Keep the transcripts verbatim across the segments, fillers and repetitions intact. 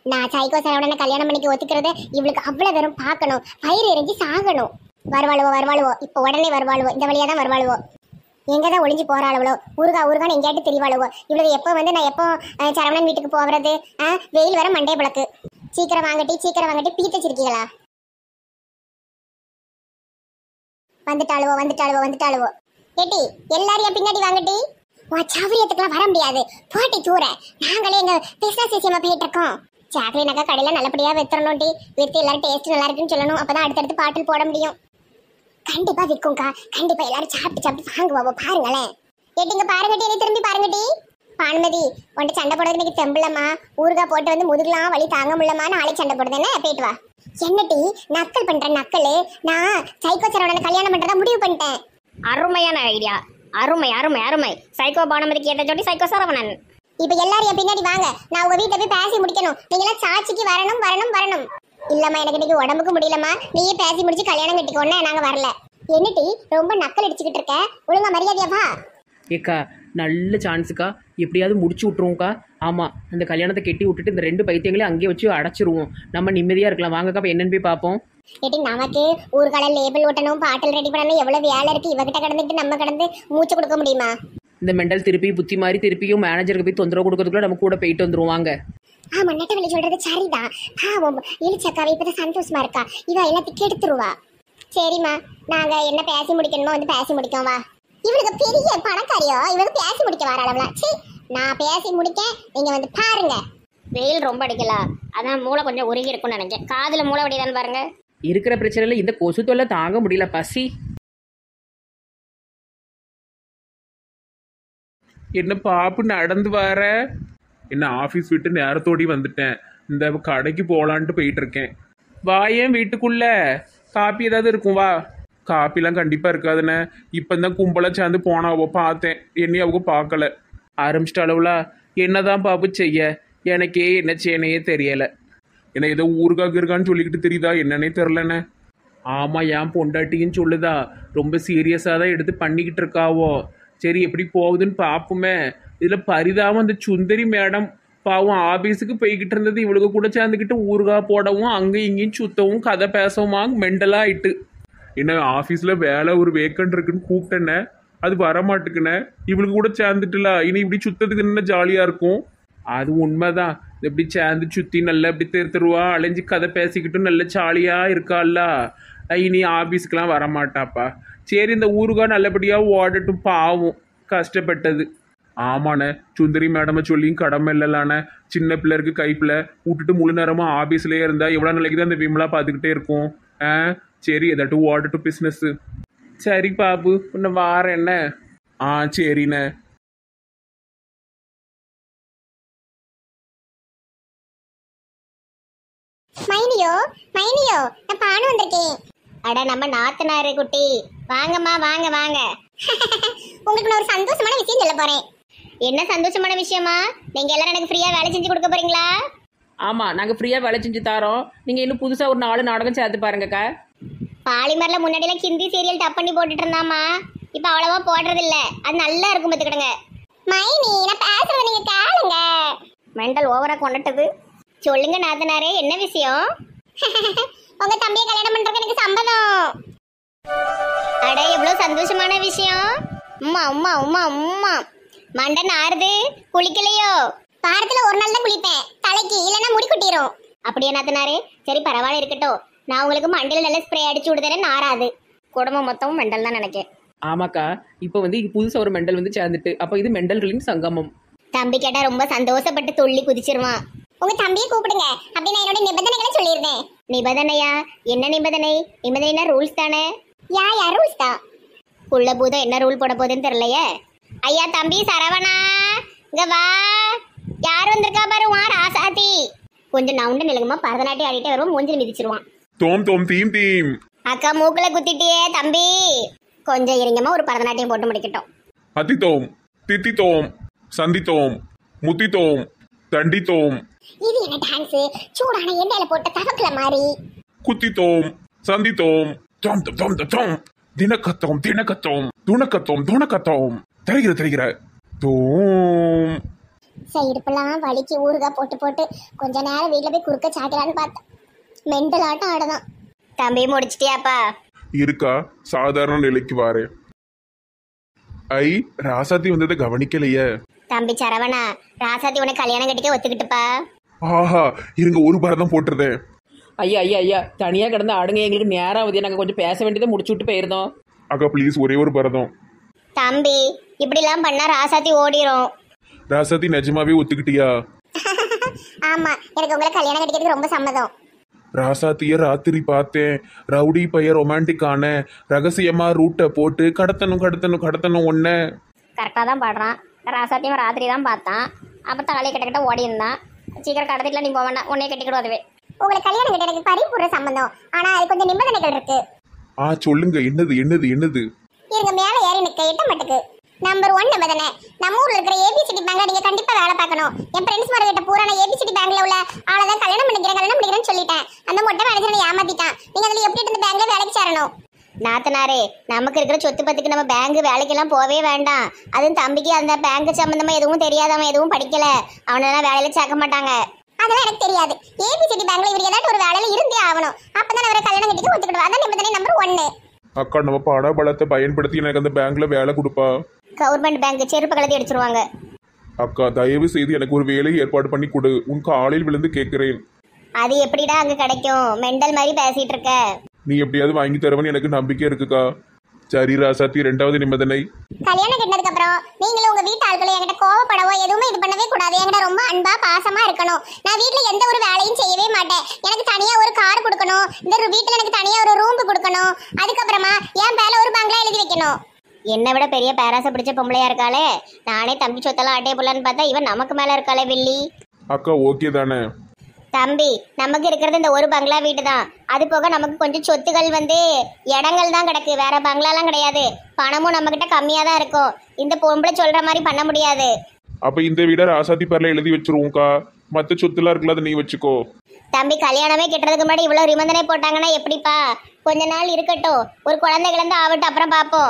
நான் சைக்கோ சரவணனை கல்யாணம் பண்ணிக்க ஒத்துக்கிறது இவளுக்கு அவ்வளவு தூரம் பார்க்கணும், பயிர் எரிஞ்சு சாகணும். வருவாளுவோ வருவாளுவோ இப்போ உடனே வருவாளுவோ, இந்த வழியா தான் வருவாளுவோ. எங்கதான் ஒளிஞ்சு போறாளவளோ, ஊருகா ஊருகான்னு எங்கேயாட்டு தெரியவாளுவோ. இவளுக்கு எப்போ வந்து நான் எப்போ சரவணன் வீட்டுக்கு போகிறது? ஆ வெயில் வர மண்டே பழக்கு. சீக்கிரம் வாங்கட்டி சீக்கிரம் வாங்கட்டி பீத்தச்சிருக்கீங்களா? வந்துட்டாளுவோ வந்துட்டாளுவோ வந்துட்டாளுவோ. ஏட்டி எல்லாரையும் பின்னாடி வாங்கட்டி. உன் சௌரியத்துக்குலாம் வர முடியாது, போட்டி தூர. நாங்களே எங்க பிசினஸ் விஷயமா போயிட்டு இருக்கோம். சாக்லேட் அக்கா கடையில நல்லபடியா வித்துறணும் டி. வித்து எல்லாரும் டேஸ்ட் நல்லா இருக்குன்னு சொல்லணும், அப்பதான் அடுத்தடுத்து பாட்டில் போட முடியும். கண்டிப்பா விற்கும்க்கா, கண்டிப்பா எல்லாரும் சாப்பிட்டு சாப்பிட்டு வாங்குவோம். பாருங்களேன் ஏட்டிங்க, பாருங்க டி, திரும்பி பாருங்க டி. பானுமதி உன்ட்டு சண்டை போடுறது இன்னைக்கு தெம்பிளம்மா. ஊருகா போட்டு வந்து முதுகுலாம் வலி தாங்க முடியலமா, நாளைக்கு சண்டை போடுதுன்னு போயிட்டு வா. என்ன டி நக்கல் பண்றேன்? நக்கல் நான் சைக்கோ சரவணனை கல்யாணம் பண்றதா முடிவு பண்ணிட்டேன். அருமையான ஐடியா, அருமை அருமை அருமை. சைக்கோ பானுமதிக்கு ஏற்ற ஜோடி சைக்கோ சரவணன். இப்ப எல்லாரும் என் பின்னாடி வாங்க, நான் உங்க வீட்டை போய் பேசி முடிக்கணும். நீங்களாம் சாட்சிக்கு வரணும் வரணும் வரணும். இல்லம்மா எனக்கு இன்னைக்கு உடம்புக்கு முடியலம்மா, நீயே பேசி முடிச்சு கல்யாணம் கட்டிக்கோன்னு நாங்க வரல. என்னட்டி ரொம்ப நக்கல் அடிச்சுக்கிட்டு இருக்க? ஒழுங்கா மரியாதையா வா. ஏக்கா நல்ல சான்ஸுக்கா, எப்படியாவது முடிச்சு விட்ருவோம்க்கா. ஆமாம், அந்த கல்யாணத்தை கெட்டி விட்டுட்டு இந்த ரெண்டு பைத்தியங்களையும் அங்கேயே வச்சு அடைச்சிருவோம். நம்ம நிம்மதியாக இருக்கலாம். வாங்கக்கா இப்போ என்னன்னு போய் பார்ப்போம். ஏட்டி நமக்கு ஊர்கால லேபிள் ஓட்டணும், பாட்டில் ரெடி பண்ணணும், எவ்வளவு வேலை இருக்கு. இவகிட்ட கடந்துட்டு நம்ம கடந்து மூச்சு கொடுக்க முடியுமா? இந்த மெண்டல் திருப்பி புத்தி மாதிரி திருப்பியும் மேனேஜருக்கு போய் தொந்தரவு கொடுக்கறதுக்குள்ள நம்ம கூட போயிட்டு வந்துருவாங்க. ஆமா, நெட்டவெளி சொல்றது சரிதான். பாவம் இழிச்சக்காவை இப்பதான் சந்தோஷமா இருக்கா, இவ எல்லாத்தையும் கெடுத்துருவா. சரிம்மா, நாங்க என்ன பேசி முடிக்கணுமோ வந்து பேசி முடிக்கோம் வா. இவளுக்கு பெரிய பணக்காரியோ, இவளுக்கு பேசி முடிக்க வர அளவுல. சீ, நான் பேசி முடிக்க நீங்க வந்து பாருங்க. வெயில் ரொம்ப அடிக்கல, அதான் மூளை கொஞ்சம் உருகி இருக்கும்னு நினைக்கிறேன். காதுல மூளை வடிதான்னு பாருங்க. இருக்கிற பிரச்சனையில் இந்த கொசு தொல்லை தாங்க முடியல. பசி என்ன பாப்பு நடந்து வர? என்ன ஆஃபீஸ் விட்டு நேரத்தோடி வந்துட்டேன். இந்த கடைக்கு போகலான்ட்டு போயிட்டு இருக்கேன். வா, ஏன் வீட்டுக்குள்ள காப்பி ஏதாவது இருக்கும்? வா. காப்பிலாம் கண்டிப்பாக இருக்காதுண்ணே. இப்போ தான் கும்பலாக சேர்ந்து போனாவோ பார்த்தேன், என்னையும் அவங்க பார்க்கல. ஆரம்பிச்சிட்ட அளவுல என்னதான் பாப்பு செய்ய, எனக்கே என்ன செய்யணையே தெரியலை. என்ன ஏதோ ஊருக்காக இருக்கான்னு சொல்லிக்கிட்டு தெரியுதா, என்னன்னே தெரிலண்ணே. ஆமாம், ஏன் பொண்டாட்டின்னு சொல்லுதா, ரொம்ப சீரியஸாக தான் எடுத்து பண்ணிக்கிட்டு இருக்காவோ. சரி எப்படி போகுதுன்னு பார்ப்போமே. இதில் பரிதாபம் அந்த சுந்தரி மேடம் பாவம் ஆஃபீஸுக்கு போய்கிட்டு இருந்தது, இவளுக்கு கூட சேர்ந்துக்கிட்டு ஊருகா போடவும் அங்கேயும் இங்கேயும் சுத்தவும் கதை பேசவுமா மெண்டலாக ஆயிட்டு. என்ன ஆஃபீஸில் வேலை ஒரு வேக்கண்ட் இருக்குன்னு கூப்பிட்டேன்னே, அது வரமாட்டுக்குண்ணே. இவளுக்கு கூட சேர்ந்துட்டுல இனி இப்படி சுத்தத்துக்கு என்ன ஜாலியாக இருக்கும். அது உண்மைதான். இப்படி சேர்ந்து சுற்றி நல்லா இப்படி தெரு தெருவா அலைஞ்சு கதை பேசிக்கிட்டும் நல்ல ஜாலியாக இருக்காள்ல, இனி ஆஃபீஸுக்கெலாம் வரமாட்டாப்பா. சரி, இந்த ஊருகா நல்லபடியாக ஓடட்டும், பாவம் கஷ்டப்பட்டது. ஆமாண்ணே, சுந்தரி மேடமை சொல்லியும் கடமை இல்லைலாண்ணே. சின்ன பிள்ளைருக்கு கைப்பில் விட்டுட்டு முழு நேரமாக ஆஃபீஸ்லேயே இருந்தால் எவ்வளோ நாளைக்கு தான் இந்த விமலா பார்த்துக்கிட்டே இருக்கும். ஆ சரி, எதாட்டும் ஓடட்டும் பிஸ்னஸ்ஸு. சரி பாபு, இன்னும் வார என்ன? ஆ சரிண்ணே. மைனியோ மைனியோ, நான் பானு வந்திருக்கேன். அட நம்ம நாத்தனாரு குட்டி, வாங்கம்மா வாங்க வாங்க. உங்களுக்கு நான் ஒரு சந்தோஷமான விஷயம் சொல்ல போறேன். என்ன சந்தோஷமான விஷயமா? நீங்க எல்லாரும் எனக்கு ஃப்ரீயா வேலை செஞ்சு கொடுக்க போறீங்களா? ஆமாம், நாங்கள் ஃப்ரீயாக வேலை செஞ்சு தரோம். நீங்கள் இன்னும் புதுசாக ஒரு நாலு நாடகம் சேர்த்து பாருங்கக்கா. பாலிமரில் முன்னாடிலாம் ஹிந்தி சீரியல் டப் பண்ணி போட்டுட்டு இருந்தாமா, இப்போ அவ்வளவா போடுறது இல்லை. அது நல்லா இருக்கும் பார்த்துக்கிடுங்க. மைனி, நான் பேசுறத நீங்க கேளுங்க. மெண்டல் ஓவரா கொண்டுட்டது. சொல்லுங்க நாத்தனாரே, என்ன விஷயம்? உங்க தம்பியை கல்யாணம் பண்றதுக்கு எனக்கு சம்மதம். அட எவ்வளவு சந்தோஷமான விஷயம். உம்மா உம்மா உம்மா உம்மா. மண்டன் ஆறுது, குளிக்கலையோ? வாரத்துல ஒரு நாள் தான் குளிப்பேன், தலைக்கு இல்லைன்னா முடி கொட்டிரும். அப்படியே நாத்தனாரே, சரி பரவாயில்ல இருக்கட்டும். நான் உங்களுக்கு மண்டல நல்ல ஸ்ப்ரே அடிச்சு விடுதேன்னு நாராது. குடும்பம் மொத்தமும் மெண்டல் தான் நினைக்கேன். ஆமாக்கா, இப்போ வந்து புதுசாக ஒரு மெண்டல் வந்து சேர்ந்துட்டு, அப்போ இது மெண்டல்களின் சங்கமம். தம்பி கேட்டா ரொம்ப சந்தோஷப்பட்டு துள்ளி குதிச்சிருவான். உங்க தம்பியை கூப்பிடுங்க, அப்படி நான் என்னோட நிபந்தனைகளை சொல்லியிருந்தேன். நிபந்தனையா? என்ன நிபந்தனை? நிபந்தனைனா ரூல்ஸ் தானே. யா யா ரூல்ஸ் தான். உள்ள பூதம் என்ன ரூல் போட போகுதுன்னு தெரியலையே. ஐயா தம்பி சரவணா, இங்க வா. யார் வந்திருக்கா பாரு, வா ராசாத்தி. கொஞ்சம் நவுண்டு நிலங்கமா பரதநாட்டியம் ஆடிட்டே வருவோம், மூஞ்சில் மிதிச்சிருவான். தோம் தோம் தீம் தீம். அக்கா மூக்குல குத்திட்டியே தம்பி, கொஞ்சம் இறங்கமா ஒரு பரதநாட்டியம் போட்டு முடிக்கட்டும். அத்தித்தோம், தித்தித்தோம், சந்தித்தோம், முத்தித்தோம், தண்டித்தோம். இது என்ன டான்ஸ்? சூடான எண்ணெயில போட்ட தவக்கல மாதிரி. குத்தித்தோம், சந்தித்தோம், தோம் தோம் தோம் தோம், தினக்கத்தோம் தினக்கத்தோம், துணக்கத்தோம் துணக்கத்தோம், தெரிகிற தெரிகிற தோம். சரி இடுப்பெல்லாம் வலிக்கு ஊறுகாய் போட்டு போட்டு கொஞ்ச நேரம் வீட்டில் போய் குறுக்க சாட்டலான்னு பார்த்தேன். மெண்டல் ஆட்டம் ஆடுதான். தம்பி முடிச்சிட்டியாப்பா? இருக்கா, சாதாரண நிலைக்கு வாரேன். ஐ ராசாத்தி வந்ததை கவனிக்கலையே. தம்பி சரவணா, ராசாத்தி உனக்கு கல்யாணம் கட்டிக்க ஒத்துக்கிட்டுப்பா. ஆஹா, இருங்க ஒரு பரதம் போட்டுருதேன். ஐயா ஐயா ஐயா தனியாக கிடந்து ஆடுங்க, எங்களுக்கு நேரம் ஆகுது. நாங்கள் கொஞ்சம் பேச வேண்டியதை முடிச்சு விட்டு போயிருந்தோம். அக்கா ப்ளீஸ் ஒரே ஒரு பரதம். தம்பி இப்படிலாம் பண்ணா ராசாத்தி ஓடிரும். ராசாத்தி நிஜமாவே ஒத்துக்கிட்டியா? ஆமா, எனக்கு உங்களை கல்யாணம் கட்டிக்கிறதுக்கு ரொம்ப சம்மதம். ராசாத்திய ராத்திரி பார்த்தேன். ரவுடி பைய ரொமான்டிக்கான ரகசியமா ரூட்டை போட்டு கடத்தணும் கடத்தணும் கடத்தணும் ஒன்ன. கரெக்டாக தான் பாடுறான். ராசாத்தியும் ராத்திரி தான் பார்த்தான். அப்போ தலையை கிட்ட கிட்ட ஓடி இருந்தான். சீக்கிரம் கடத்திட்டுல நீ போக வேண்டாம், உன்னைய கட்டிக்கிடும். அதுவே உங்களை கல்யாணம் கட்டி எனக்கு பரிபூர்ண சம்மதம். ஆனா அது கொஞ்சம் நிபந்தனைகள் இருக்கு. ஆ சொல்லுங்க, என்னது என்னது என்னது? இருங்க மேல ஏறி நிக்க எட்ட மட்டுக்கு. நம்பர் ஒன் நிபந்தனை, நம்ம ஊர்ல இருக்கிற ஏபிசிடி பேங்க்ல நீங்க கண்டிப்பா வேலை பார்க்கணும். என் ஃப்ரெண்ட்ஸ் மாதிரி கிட்ட பூரா நான் ஏபிசிடி பேங்க்ல உள்ள ஆளை தான் கல்யாணம் பண்ணிக்கிறேன் கல்யாணம் பண்ணிக்கிறேன்னு சொல்லிட்டேன். அந்த மொட்டை மேனேஜரை ஏமாத்திட்டான். நீங்க அதுல எப்படி இந்த பேங்க்ல வேலைக்கு சேரணும்? நாத்தனாரே, நமக்கு இருக்கிற சொத்து பத்துக்கு நம்ம பேங்க் வேலைக்கெல்லாம் போவே வேண்டாம். அதுவும் தம்பிக்கு அந்த பேங்க் சம்பந்தமா எதுவும் தெரியாதவன், எதுவும் படிக்கல, அவனெல்லாம் வேலையில சேர்க்க மாட்டாங்க. அதெல்லாம் எனக்கு தெரியாது. ஏபிசிடி பேங்க்ல இவர் ஏதாச்சும் ஒரு வேலையில இருந்தே ஆகணும். அப்பதான் அவரை கல்யாணம் கட்டிட்டு ஒத்துக்கிடுவா. அதான் நிபந்தனை நம்பர் ஒன்னு. அக்கா நம்ம பண பலத்தை பயன்படுத்தி எனக்கு அந்த பேங்க்ல வேலை கொடுப்பா. கவர்மெண்ட் பேங்க் செருப்பு கலத்தி அடிச்சிருவாங்க. அக்கா தயவு செய்து எனக்கு ஒரு வேலையை ஏற்பாடு பண்ணி கொடு. உன் காலில் விழுந்து கேட்கிறேன். அது எப்படிடா அங்க கிடைக்கும்? மெண்டல் மாதிரி பேசிட்டு இருக்க. நீ எப்படியாவது வாங்கி தருவன்னு எனக்கு நம்பிக்கை இருக்குக்கா. சரி ராசாத்தி, ரெண்டாவது நிபந்தனை. கல்யாணம் கட்டினதுக்கு அப்புறம் நீங்களும் உங்க வீட்டு ஆட்களும் என்கிட்ட கோவப்படவோ எதுவுமே இது பண்ணவே கூடாது. என்கிட்ட ரொம்ப அன்பா பாசமா இருக்கணும். நான் வீட்டுல எந்த ஒரு வேலையும் செய்யவே மாட்டேன். எனக்கு தனியா ஒரு கார் கொடுக்கணும். இந்த வீட்டுல எனக்கு தனியா ஒரு ரூம் கொடுக்கணும். அதுக்கப்புறமா என் பேர்ல ஒரு பங்களா எழுதி வைக்கணும். என்னை விட பெரிய பேராசை பிடிச்ச பொம்பளையா இருக்காளே. நானே தம்பி சொத்தெல்லாம் ஆட்டே போடலான்னு பார்த்தா இவன் நமக்கு மேல இருக்காளே வில்லி. அக்கா ஓகே தானே? தம்பி நமக்கு இருக்கிறது இந்த ஒரு பங்களா வீடு தான். அது போக நமக்கு கொஞ்சம் சொத்துகள் வந்து இடங்கள் தான் கிடக்கு. வேற பங்களாலாம் கிடையாது. பணமும் நம்ம கிட்ட கம்மியா தான் இருக்கும். இந்த பொம்பளை சொல்ற மாதிரி பண்ண முடியாது. அப்ப இந்த வீட ராசாத்தி பேர்ல எழுதி வச்சிருவோம்க்கா. மத்த சொத்துலாம் இருக்குல்ல, அதை நீ வச்சுக்கோ. தம்பி கல்யாணமே கெட்டுறதுக்கு முன்னாடி இவ்வளவு நிபந்தனை போட்டாங்கன்னா எப்படிப்பா? கொஞ்ச நாள் இருக்கட்டும், ஒரு குழந்தை கிழந்து ஆகட்டும், அப்புறம் பாப்போம்.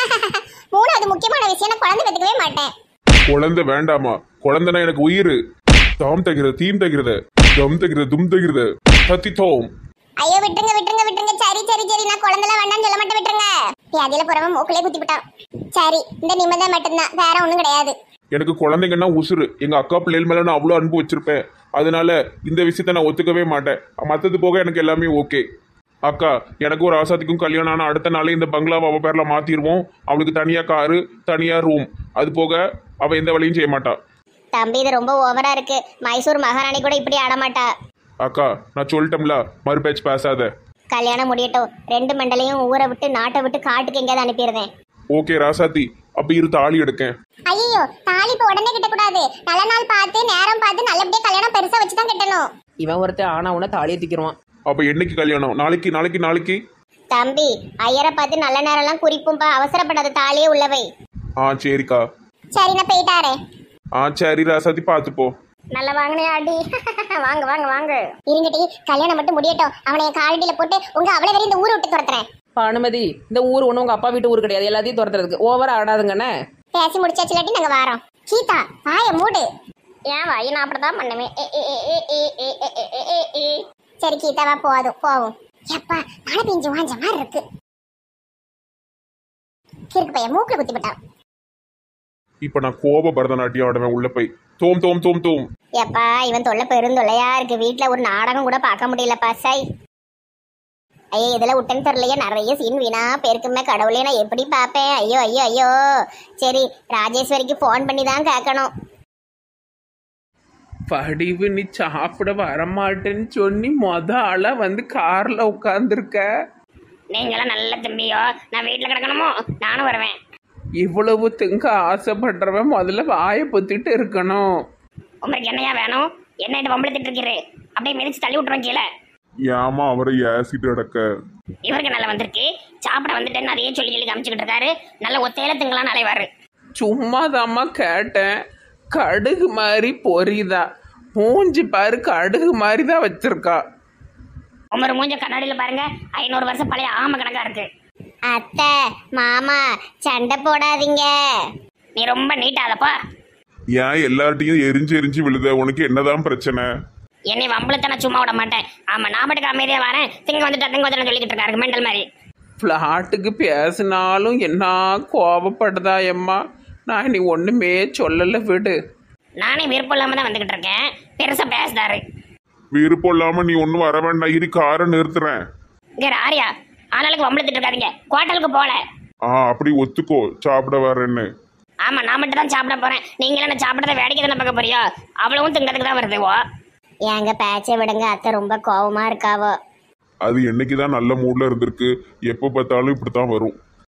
மூணாவது முக்கியமான விஷயம், நான் குழந்தை பெற்றுக்கவே மாட்டேன். குழந்தை வேண்டாமா? குழந்தைனா எனக்கு உயிர். தாம் தகிறது தீம் தகிறது தம் தகிறது தும் தகிறது சத்தி தோம். ஐயோ விட்டுருங்க விட்டுருங்க விட்டுருங்க. சரி சரி சரி, நான் குழந்தைலாம் வேண்டாம்னு சொல்ல மாட்டேன், விட்டுருங்க. அதில புறமா மூக்கிலே குத்தி விட்டான். சரி, இந்த நிபந்தனை மட்டும்தான், வேற ஒண்ணும் கிடையாது. எனக்கு குழந்தைங்கன்னா உசுறு. எங்க அக்கா பிள்ளைகள் மேல நான் அவ்வளோ அன்பு வச்சிருப்பேன். அதனால இந்த விஷயத்த நான் ஒத்துக்கவே மாட்டேன். மற்றது போக எனக்கு எல்லாமே ஓகே. அக்கா, எனக்கு ஒரு ராசாத்திக்கும் கல்யாணம் ஆன அடுத்த நாளே இந்த பங்களாவை அவ பேர்ல மாத்திடுவோம். அவளுக்கு தனியா காரு, தனியா ரூம். அது போக அவ எந்த வேலையும் செய்ய மாட்டா. தம்பி இது ரொம்ப ஓவரா இருக்கு. மைசூர் மகாராணி கூட இப்படி ஆடமாட்டா. அக்கா நான் சொல்லிட்டோம்ல, மறுபேச்சு பேசாத. கல்யாணம் முடியட்டும். ரெண்டு மண்டலையும் ஊரை விட்டு நாட்டை விட்டு காட்டுக்கு எங்கேயாவது அனுப்பிடுறேன். ஓகே ராசாத்தி, அப்ப இரு தாலி எடுக்கேன். ஐயோ, தாலி இப்ப உடனே கட்ட கூடாது. நல்ல நாள் பார்த்து நேரம் பார்த்து நல்லபடியா கல்யாணம் பெருசா வச்சுதான் கட்டணும். இவன் ஒருத்தர் ஆனா உன தாலியை திக்கிறான். அப்ப என்னைக்கு கல்யாணம்? நாளைக்கு நாளைக்கு நாளைக்கு. தம்பி ஐயரை பார்த்து நல்ல நேரம்லாம் குறிப்பும்பா. அவசரப்படாத, தாலியே உள்ளவை. ஆ சரிக்கா. சரி, நான் போயிட்டாரே. ஆ சரி ராசாத்தி, பார்த்துப்போ. நல்ல வாங்கினே அடி. வாங்க வாங்க வாங்க. இருங்கடி, கல்யாணம் மட்டும் முடியட்டும். அவனை என் காலடியில போட்டு உங்க அவ்வளவு வரையும் இந்த ஊரை விட்டு துரத்துறேன். பானுமதி, இந்த ஊர் ஒன்றும் உங்க அப்பா வீட்டு ஊர் கிடையாது. எல்லாத்தையும் துரத்துறதுக்கு ஓவரா ஆடாதுங்கண்ணே. பேசி முடிச்சாச்சு, இல்லாட்டி நாங்க வாரோம். கீதா வாய மூடு. ஏன் வாய், நான் அப்படிதான் பண்ணுவேன். ஏ, ஏ, ஏ, ஏ, ஏ, ஏ, ஏ, ஏ, ஏ, ஏ. சரி கீதாவா, போதும் போவோம். எப்பா மழை பெஞ்சு வாஞ்ச மாதிரி இருக்கு. கிறுக்கு பையன் மூக்குல குத்தி விட்டான். இப்ப நான் கோப பரதநாட்டியம் ஆடுவேன். உள்ள போய் தோம் தோம் தோம் தோம். எப்பா இவன் தொல்லை பெருந்தொல்லையா இருக்கு. வீட்டுல ஒரு நாடகம் கூட பார்க்க முடியலப்பா. சை, ஐயோ இதுல விட்டேன்னு தெரியலையே. நிறைய சீன் வீணா பேருக்குமே. கடவுளே நான் எப்படி பார்ப்பேன்? ஐயோ ஐயோ ஐயோ. சரி, ராஜேஸ்வரிக்கு போன் பண்ணி தான் கேட்கணும். படிவு, நீ சாப்பிட வரமாட்டேன்னு சொல்லி மொத ஆளா வந்து கார்ல உட்காந்துருக்க. நீங்களாம் நல்ல தம்பியோ, நான் வீட்டுல கிடக்கணுமோ? நானும் வருவேன். இவ்வளவு திங்க ஆசைப்படுறவன் முதல்ல வாயை பொத்திட்டு இருக்கணும். உங்களுக்கு என்னையா வேணும்? என்ன வம்பளத்திட்டு இருக்கிறே? அப்படியே மிதிச்சு தள்ளி விட்டுருவேன் கீழே. ஏமா அவரை ஏசிட்டு அடக்க. இவருக்கு நல்லா வந்திருக்கு. சாப்பிட வந்துட்டேன்னு அதையே சொல்லி சொல்லி காமிச்சுக்கிட்டு இருக்காரு. நல்ல ஒத்தையில திங்கலாம் நலைவாரு. சும்மாதாம்மா கேட்டேன். கடுகு மாதிரி பொரிதா மூஞ்சி பாரு, கடுகு மாதிரி தான் வச்சிருக்கா. உமர் மூஞ்ச கண்ணாடியில பாருங்க. ஐநூறு வருஷம் பழைய ஆம கணக்கா இருக்கு. அத்தை மாமா சண்டை போடாதீங்க. நீ ரொம்ப நீட்டாதப்பா. ஏன் எல்லார்ட்டையும் எரிஞ்சு எரிஞ்சு விழுத? உனக்கு என்னதான் பிரச்சனை? என்னை வம்பளத்தை நான் சும்மா விட மாட்டேன். ஆமா, நான் மட்டும் அமைதியா வரேன். திங்க வந்துட்டா திங்க வந்து சொல்லிக்கிட்டு இருக்காரு மெண்டல் மாதிரி. ஃப்ளாட்டுக்கு பேசினாலும் என்ன கோபப்படுதா எம்மா? நான் நீ ஒன்றுமே சொல்லலை விடு. நானே விருப்பம் இல்லாம தான் வந்துகிட்டு இருக்கேன். பெருசா பேசுதாரு. விருப்பம் இல்லாம நீ ஒன்னும் வர வேண்டாம், இரு காரை நிறுத்துறேன். இங்க ஆரியா, ஆனாளுக்கு வம்பளத்துட்டு இருக்காதீங்க. குவாட்டலுக்கு போல. ஆ அப்படி ஒத்துக்கோ, சாப்பிட வரேன்னு. ஆமா, நான் மட்டும் தான் சாப்பிட போறேன். நீங்களும் என்ன சாப்பிடறத வேடிக்கை தானே பார்க்க போறியோ? அவ்வளவும் திங்கிறதுக்கு தான் வருதுவோ. ஏங்க பேச்சை விடுங்க, அத்தை ரொம்ப கோவமா இருக்காவோ. அது என்னைக்குதான் நல்ல மூட்ல இருந்திருக்கு, எப்போ பார்த்தாலும் இப்படித்தான் வரும்.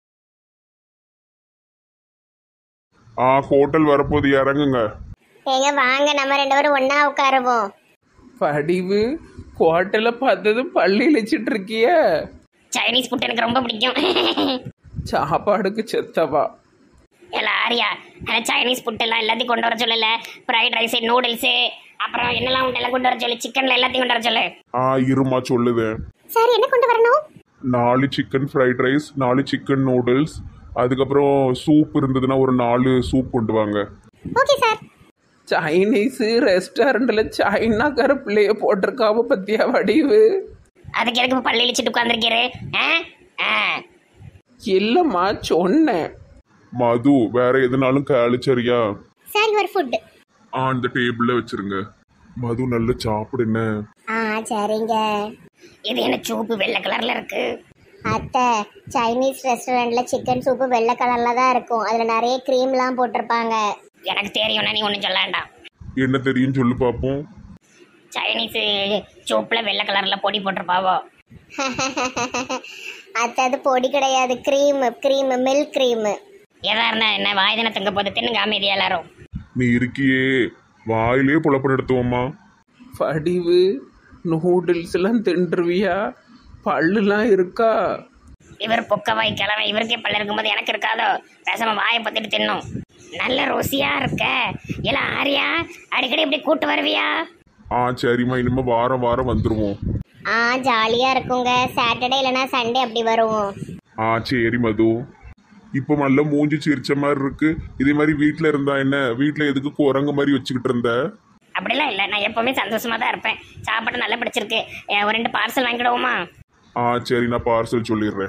ஆ ஹோட்டல் வரப்போது, இறங்குங்க. ஏங்க வாங்க, நம்ம ரெண்டு பேரும் ஒண்ணா உட்காருவோம். படிவு ஹோட்டலில் பார்த்தது பள்ளி இழிச்சிட்டு இருக்கிய. சைனீஸ் ஃபுட் எனக்கு ரொம்ப பிடிக்கும். சாப்பாடுக்கு செத்தவா. இல்ல ஆரியா, அந்த சைனீஸ் ஃபுட் எல்லாம் எல்லாத்தையும் கொண்டு வர சொல்லல. ஃப்ரைட் ரைஸ், நூடுல்ஸ், அப்புறம் என்னெல்லாம் உண்டு எல்லாம் கொண்டு வர சொல்லு. சிக்கன்ல எல்லாத்தையும் கொண்டு வர சொல்லு. ஆ இருமா சொல்லுதேன். சார் என்ன கொண்டு வரணும்? நாலு சிக்கன் ஃப்ரைட் ரைஸ், நாலு சிக்கன் நூடுல்ஸ், அதுக்கப்புறம் சூப் இருந்ததுன்னா ஒரு நாலு சூப் கொண்டு வாங்க. Okay sir. சைனீஸு ரெஸ்டாரண்ட்டில் சைனாக்கார பிள்ளைய போட்டிருக்காவ பத்தியா வடிவு. அதுக்கு எனக்கு பள்ளி இழிச்சிட்டு உட்காந்துருக்கீரு. இல்லைம்மா சொன்னேன். மது வேற எதுனாலும் கேளு சரியா? Sir your food. ஆ அந்த டேபிள்ல வச்சிருங்க. மது நல்ல சாப்பிடுன. ஆ சரிங்க. இது என்ன சூப்பு வெள்ளை கலர்ல இருக்கு? அத்தை, சைனீஸ் ரெஸ்டாரண்ட்ல சிக்கன் சூப்பு வெள்ளை கலர்ல தான் இருக்கும். அதுல நிறைய கிரீம்லாம் போட்டிருப்பாங்க. எனக்கு தெரியும்னா நீ ஒன்றும் சொல்ல வேண்டாம். என்ன தெரியும் சொல்லு பாப்போம். சைனீஸ் சூப்புல வெள்ளை கலர்ல பொடி போட்டிருப்பாவோ. அத்தை அது பொடி கிடையாது, கிரீம் கிரீம் மில்க் கிரீம். எதா இருந்தா என்ன, வாய் தானே திங்க போது தின்னுங்க அமைதியா எல்லாரும். நீ இருக்கியே, வாயிலே புலப்பட எடுத்துவோமா. படிவு நூடுல்ஸ் எல்லாம் தின்றுவியா? பல்லுலாம் இருக்கா? இவர் பொக்க வாய் கிழமை, இவருக்கே பல்ல இருக்கும்போது எனக்கு இருக்காதோ? பேசாம வாயை பத்திட்டு தின்னும். நல்ல ருசியா இருக்க. எல்லாம் ஆரியா, அடிக்கடி இப்படி கூட்டு வருவியா? ஆ சரிம்மா, இனிமே வாரம் வாரம் வந்துருவோம். ஆ ஜாலியா இருக்குங்க. சாட்டர்டே இல்லைன்னா சண்டே அப்படி வருவோம். ஆ சரி மது. இப்போ நல்ல மூஞ்சி சிரிச்ச மாதிரி இருக்கு. இதே மாதிரி வீட்டில் இருந்தா என்ன? வீட்டில் எதுக்கு குரங்கு மாதிரி வச்சுக்கிட்டு இருந்த? அப்படிலாம் இல்லை, நான் எப்பவுமே சந்தோஷமா தான் இருப்பேன். சாப்பாடு நல்லா பிடிச்சிருக்கு. ஒரு ரெண்டு பார்சல் வாங்கிடுவோமா? ஆ சரி, நான் பார்சல் சொல்லிடுறேன்.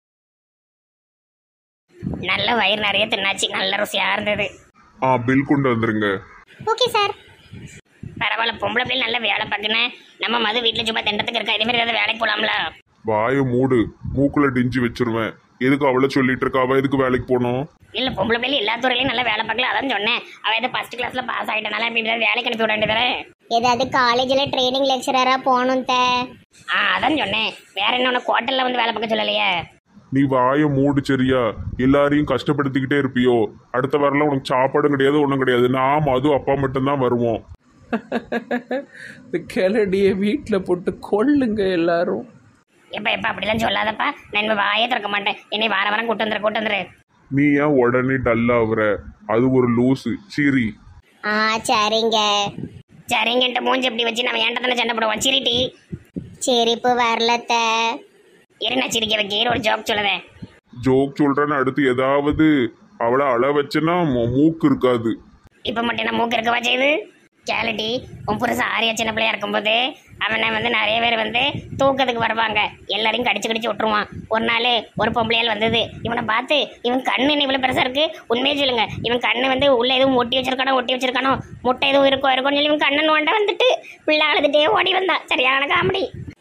நல்ல வயிறு நிறைய தின்னாச்சு, நல்ல ருசியா இருந்தது. ஆ பில் கொண்டு வந்துருங்க. Okay sir. பரவாயில்ல, பொம்பளை பிள்ளை நல்ல வேலை பார்க்கணும். நம்ம மது வீட்டில் சும்மா திண்டத்துக்கு இருக்கா, இதே மாதிரி ஏதாவது வேலைக்கு போலாம்ல? வாயை மூடு, மூக்குல டிஞ்சு வச்சிருவேன். எதுக்கு அவளை சொல்லிட்டு இருக்கா? அவ எதுக்கு வேலைக்கு போனோம்? இல்லை, பொம்பளை பிள்ளை எல்லா துறையிலையும் நல்லா வேலை பார்க்கல, அதான் சொன்னேன். அவள் ஏதோ ஃபர்ஸ்ட் கிளாஸ்ல பாஸ் ஆகிட்டனால இப்படி ஏதாவது வேலைக்கு அனுப்பி விட வேண்டியதானே? ஏதாவது காலேஜில் ட்ரைனிங் லெக்சரராக போகணும் தே. ஆ அதான் சொன்னேன். வேற என்ன உனக்கு ஹோட்டலில் வந்து வேலை பார்க்க சொல்லலையே? நீ வாயை மூடு சரியா? எல்லாரையும் கஷ்டப்படுத்திக்கிட்டே இருப்பியோ? அடுத்த வாரம்லாம் உனக்கு சாப்பாடும் கிடையாது, ஒன்றும் கிடையாது. நான் மது அப்பா மட்டும்தான் வருவோம். இந்த கிளடியை வீட்டில் போட்டு கொள்ளுங்க எல்லாரும். எப்ப எப்ப அப்படிலாம் சொல்லாதப்பா, நான் இனிமே வாயே திறக்க மாட்டேன். என்னை வார வாரம் கூட்டு வந்துரு கூட்டு வந்துரு. நீ ஏன் உடனே டல்லாவுற? அது ஒரு லூசு. சரி ஆ சரிங்க. சரிங்கன்ட்டு மூஞ்சி இப்படி வச்சு நம்ம ஏன்ட்ட தானே சண்டை போடுவோம். சிரிட்டி சிரிப்பு வரலத்த. இரு, நான் சிரிக்க வைக்க ஒரு ஜோக் சொல்லுவேன். ஜோக் சொல்றேன்னு அடுத்து ஏதாவது அவளை அழ வச்சுன்னா மூக்கு இருக்காது. இப்போ மட்டும் என்ன மூக்கு இருக்கவா செய்யுது? கேலிட்டி, உன் புருஷன் ஆரியா சின்ன பிள்ளையா இருக்கும்போது அவனை வந்து நிறைய பேர் வந்து தூக்கத்துக்கு வருவாங்க, எல்லாரையும் கடிச்சு கடிச்சு விட்டுருவான். ஒரு நாள் ஒரு பொம்பளையால் வந்தது, இவனை பார்த்து இவன் கண்ணு என்ன இவ்வளோ பெருசாக இருக்கு, உண்மையே சொல்லுங்க, இவன் கண்ணு வந்து உள்ள எதுவும் ஒட்டி வச்சிருக்கானோ ஒட்டி வச்சிருக்கானோ முட்டை எதுவும் இருக்கோ இருக்கும்னு சொல்லி இவன் கண்ணன் ஓண்ட வந்துட்டு பிள்ளை அழுதுட்டே ஓடி வந்தான். சரியான காமெடி.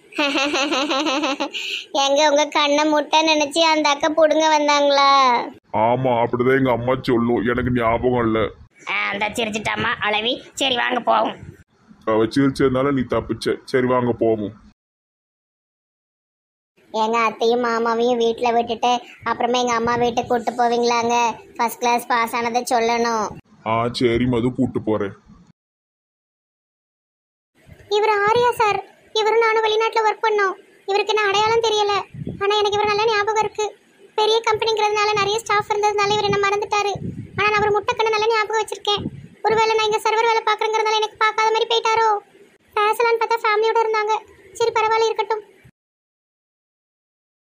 எங்க உங்க கண்ணை முட்டை நினைச்சு அந்த அக்கா புடுங்க வந்தாங்களா? ஆமா, அப்படிதான் எங்க அம்மா சொல்லும். எனக்கு ஞாபகம் இல்ல. அந்த சிரிச்சிட்டாமா அளவி. சரி வாங்க போவோம். அவ சிரிச்சதுனால நீ தப்பிச்ச. சரி வாங்க போவோம். எங்க அத்தையும் மாமாவையும் வீட்டுல விட்டுட்டு அப்புறமா எங்க அம்மா வீட்டுக்கு கூட்டு போவீங்களாங்க? ஃபர்ஸ்ட் கிளாஸ் பாஸ் ஆனதை சொல்லணும். ஆ சரி மது, கூட்டு போறேன். இவர் ஆரியா சார். இவரும் நானும் வெளிநாட்டுல ஒர்க் பண்ணோம். இவருக்கு என்ன அடையாளம் தெரியல, ஆனா எனக்கு இவர் நல்ல ஞாபகம் இருக்கு. பெரிய கம்பெனிங்கிறதுனால நிறைய ஸ்டாஃப் இருந்ததுனால இவர் என்ன மறந்துட்டாரு. ஆனா நான் அவர் முட்டைக்கண்ணை நல்ல ஞாபகம் வச்சிருக்கேன். ஒருவேளை நான் இங்க சர்வர் வேலை பாக்குறேங்கிறதுனால எனக்கு பார்க்காத மாதிரி போயிட்டாரோ? பேசலான்னு பார்த்தா ஃபேமிலியோட இருந்தாங்க. சரி பரவாயில்ல, இருக்கட்டும்.